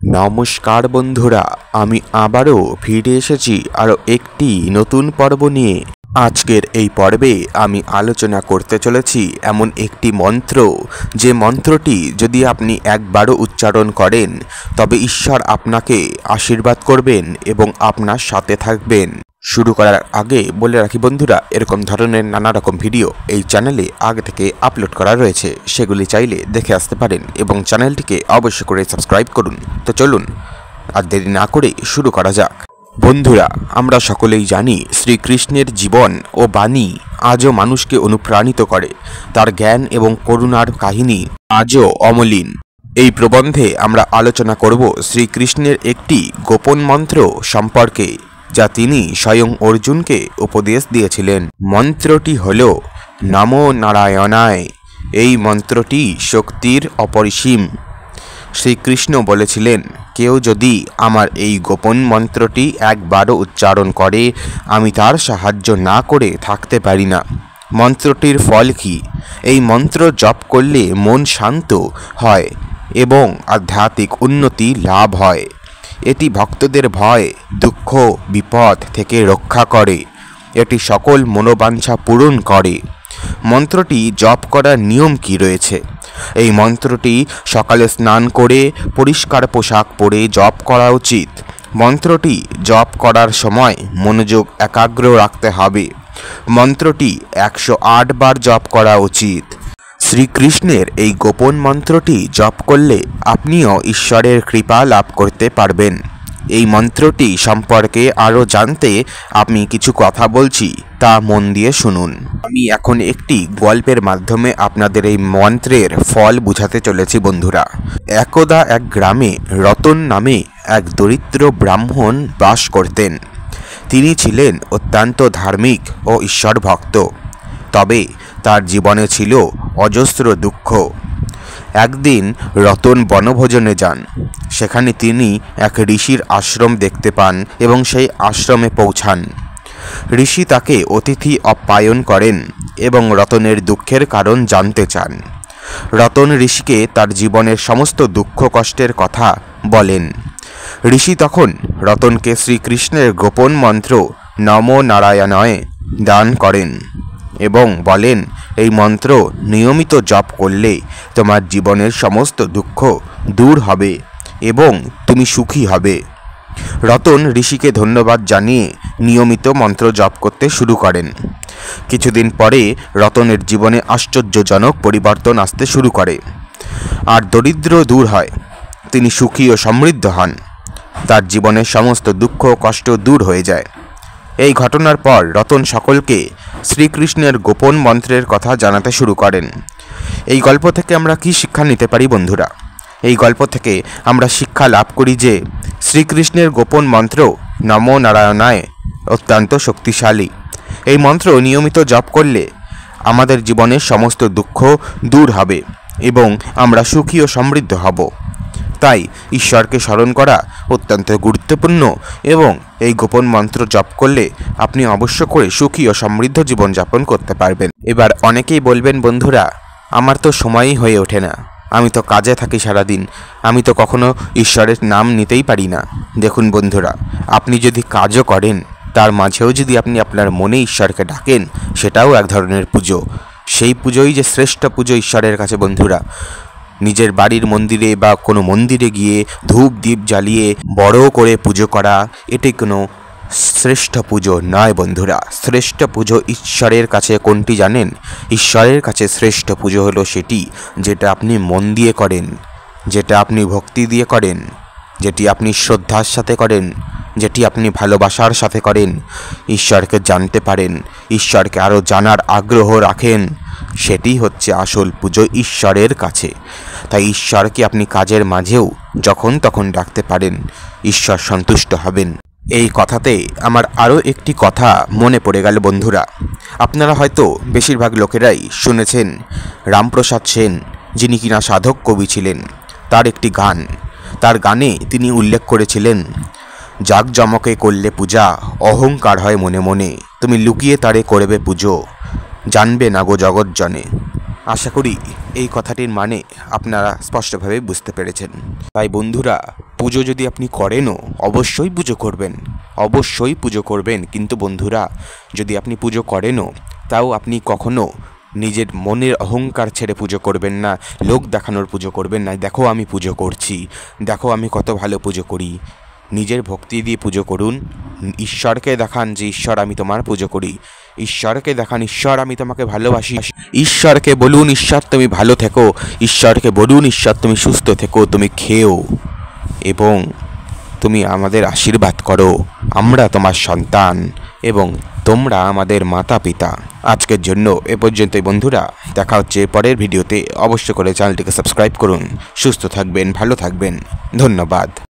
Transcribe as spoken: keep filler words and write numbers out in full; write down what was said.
নমস্কার বন্ধুরা, আমি আবারও ফিরে এসেছি আরও একটি নতুন পর্ব নিয়ে। আজকের এই পর্বে আমি আলোচনা করতে চলেছি এমন একটি মন্ত্র, যে মন্ত্রটি যদি আপনি একবারও উচ্চারণ করেন তবে ঈশ্বর আপনাকে আশীর্বাদ করবেন এবং আপনার সাথে থাকবেন। শুরু করার আগে বলে রাখি বন্ধুরা, এরকম ধরনের নানা রকম ভিডিও এই চ্যানেলে আগে থেকে আপলোড করা রয়েছে, সেগুলি চাইলে দেখে আসতে পারেন এবং চ্যানেলটিকে অবশ্য করে সাবস্ক্রাইব করুন। তো চলুন আর দেরি না করে শুরু করা যাক। বন্ধুরা, আমরা সকলেই জানি শ্রীকৃষ্ণের জীবন ও বাণী আজও মানুষকে অনুপ্রাণিত করে। তার জ্ঞান এবং করুণার কাহিনী আজও অমলিন। এই প্রবন্ধে আমরা আলোচনা করব শ্রীকৃষ্ণের একটি গোপন মন্ত্র সম্পর্কে, যা তিনি স্বয়ং অর্জুনকে উপদেশ দিয়েছিলেন। মন্ত্রটি হল নমো নারায়ণায়। এই মন্ত্রটি শক্তির অপরিসীম। শ্রীকৃষ্ণ বলেছিলেন, কেউ যদি আমার এই গোপন মন্ত্রটি একবারও উচ্চারণ করে, আমি তার সাহায্য না করে থাকতে পারি না। মন্ত্রটির ফল কি? এই মন্ত্র জপ করলে মন শান্ত হয় এবং আধ্যাত্মিক উন্নতি লাভ হয়। এটি ভক্তদের ভয়, দুঃখ, বিপদ থেকে রক্ষা করে। এটি সকল মনোবাঞ্ছা পূরণ করে। মন্ত্রটি জপ করার নিয়ম কি রয়েছে? এই মন্ত্রটি সকালে স্নান করে পরিষ্কার পোশাক পরে জপ করা উচিত। মন্ত্রটি জপ করার সময় মনোযোগ একাগ্র রাখতে হবে। মন্ত্রটি একশো আট বার জপ করা উচিত। শ্রীকৃষ্ণের এই গোপন মন্ত্রটি জপ করলে আপনিও ঈশ্বরের কৃপা লাভ করতে পারবেন। এই মন্ত্রটি সম্পর্কে আরও জানতে আমি কিছু কথা বলছি, তা মন দিয়ে শুনুন। আমি এখন একটি গল্পের মাধ্যমে আপনাদের এই মন্ত্রের ফল বুঝাতে চলেছি বন্ধুরা। একদা এক গ্রামে রতন নামে এক দরিদ্র ব্রাহ্মণ বাস করতেন। তিনি ছিলেন অত্যন্ত ধার্মিক ও ঈশ্বর ভক্ত, তবে তার জীবনে ছিল অজস্র দুঃখ। একদিন রতন বনভোজনে যান। সেখানে তিনি এক ঋষির আশ্রম দেখতে পান এবং সেই আশ্রমে পৌঁছান। ঋষি তাকে অতিথি আপ্যায়ন করেন এবং রতনের দুঃখের কারণ জানতে চান। রতন ঋষিকে তার জীবনের সমস্ত দুঃখ কষ্টের কথা বলেন। ঋষি তখন রতনকে শ্রীকৃষ্ণের গোপন মন্ত্র নমো নারায়ণায় দান করেন এবং বলেন, এই মন্ত্র নিয়মিত জপ করলে তোমার জীবনের সমস্ত দুঃখ দূর হবে এবং তুমি সুখী হবে। রতন ঋষিকে ধন্যবাদ জানিয়ে নিয়মিত মন্ত্র জপ করতে শুরু করেন। কিছুদিন পরে রতনের জীবনে আশ্চর্যজনক পরিবর্তন আসতে শুরু করে। আর দরিদ্র দূর হয়, তিনি সুখী ও সমৃদ্ধ হন। তার জীবনের সমস্ত দুঃখ কষ্ট দূর হয়ে যায়। এই ঘটনার পর রতন সকলকে শ্রীকৃষ্ণের গোপন মন্ত্রের কথা জানাতে শুরু করেন। এই গল্প থেকে আমরা কি শিক্ষা নিতে পারি বন্ধুরা? এই গল্প থেকে আমরা শিক্ষা লাভ করি যে শ্রীকৃষ্ণের গোপন মন্ত্র নমো নারায়ণায় অত্যন্ত শক্তিশালী। এই মন্ত্র নিয়মিত জপ করলে আমাদের জীবনের সমস্ত দুঃখ দূর হবে এবং আমরা সুখী ও সমৃদ্ধ হব। তাই ঈশ্বরকে স্মরণ করা অত্যন্ত গুরুত্বপূর্ণ এবং এই গোপন মন্ত্র জপ করলে আপনি অবশ্য করে সুখী ও সমৃদ্ধ জীবনযাপন করতে পারবেন। এবার অনেকেই বলবেন, বন্ধুরা আমার তো সময়ই হয়ে ওঠে না, আমি তো কাজে থাকি সারাদিন, আমি তো কখনো ঈশ্বরের নাম নিতেই পারি না। দেখুন বন্ধুরা, আপনি যদি কাজও করেন তার মাঝেও যদি আপনি আপনার মনে ঈশ্বরকে ডাকেন, সেটাও এক ধরনের পুজো। সেই পুজোই যে শ্রেষ্ঠ পুজো ঈশ্বরের কাছে বন্ধুরা। নিজের বাড়ির মন্দিরে বা কোনো মন্দিরে গিয়ে ধূপ দ্বীপ জ্বালিয়ে বড় করে পুজো করা, এটি কোনো শ্রেষ্ঠ পুজো নয় বন্ধুরা। শ্রেষ্ঠ পুজো ঈশ্বরের কাছে কোনটি জানেন? ঈশ্বরের কাছে শ্রেষ্ঠ পুজো হলো সেটি যেটা আপনি মন দিয়ে করেন, যেটা আপনি ভক্তি দিয়ে করেন, যেটি আপনি শ্রদ্ধার সাথে করেন, যেটি আপনি ভালোবাসার সাথে করেন, ঈশ্বরকে জানতে পারেন, ঈশ্বরকে আরও জানার আগ্রহ রাখেন, সেটি হচ্ছে আসল পুজো ঈশ্বরের কাছে। তাই ঈশ্বরকে আপনি কাজের মাঝেও যখন তখন ডাকতে পারেন, ঈশ্বর সন্তুষ্ট হবেন। এই কথাতে আমার আরও একটি কথা মনে পড়ে গেল বন্ধুরা। আপনারা হয়তো বেশিরভাগ লোকেরাই শুনেছেন রামপ্রসাদ সেন, যিনি কিনা সাধক কবি ছিলেন, তার একটি গান। তার গানে তিনি উল্লেখ করেছিলেন, জাকজমকে করলে পূজা, অহংকার হয় মনে মনে, তুমি লুকিয়ে তারে করবে পুজো, জানবে না গো জগৎজনে। আশা করি এই কথাটির মানে আপনারা স্পষ্টভাবে বুঝতে পেরেছেন। তাই বন্ধুরা, পুজো যদি আপনি করেনও অবশ্যই পুজো করবেন, অবশ্যই পুজো করবেন। কিন্তু বন্ধুরা, যদি আপনি পুজো করেনও তাও আপনি কখনো নিজের মনের অহংকার ছেড়ে পুজো করবেন না, লোক দেখানোর পুজো করবেন না। দেখো আমি পুজো করছি, দেখো আমি কত ভালো পুজো করি। নিজের ভক্তি দিয়ে পুজো করুন, ঈশ্বরকে দেখান যে ঈশ্বর আমি তোমার পুজো করি, ঈশ্বরকে দেখান ঈশ্বর আমি তোমাকে ভালোবাসি, ঈশ্বরকে বলুন ঈশ্বর তুমি ভালো থেকো, ঈশ্বরকে বলুন ঈশ্বর তুমি সুস্থ থেকো, তুমি খেও এবং তুমি আমাদের আশীর্বাদ করো, আমরা তোমার সন্তান এবং তোমরা আমাদের মাতা পিতা। আজকের জন্য এ পর্যন্তই বন্ধুরা, দেখা হচ্ছে পরের ভিডিওতে। অবশ্য করে চ্যানেলটিকে সাবস্ক্রাইব করুন। সুস্থ থাকবেন, ভালো থাকবেন, ধন্যবাদ।